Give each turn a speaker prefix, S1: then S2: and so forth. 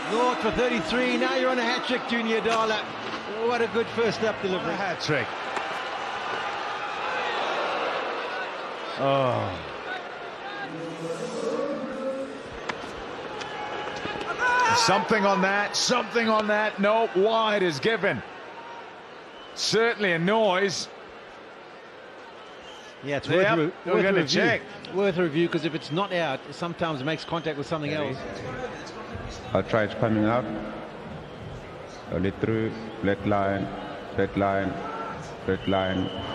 S1: North for 33. Now you're on a hat-trick, Junior Dala. What a good first up delivery.
S2: A hat-trick. Oh. Something on that, something on that. No, wide is given. Certainly a noise.
S1: Yeah, it's
S2: Yep,
S1: worth
S2: we're going to
S1: review.
S2: check.
S1: Worth a review, because if it's not out, sometimes it makes contact with something else.
S3: I'll try it coming out. Slowly through, flat line, flat line, flat line.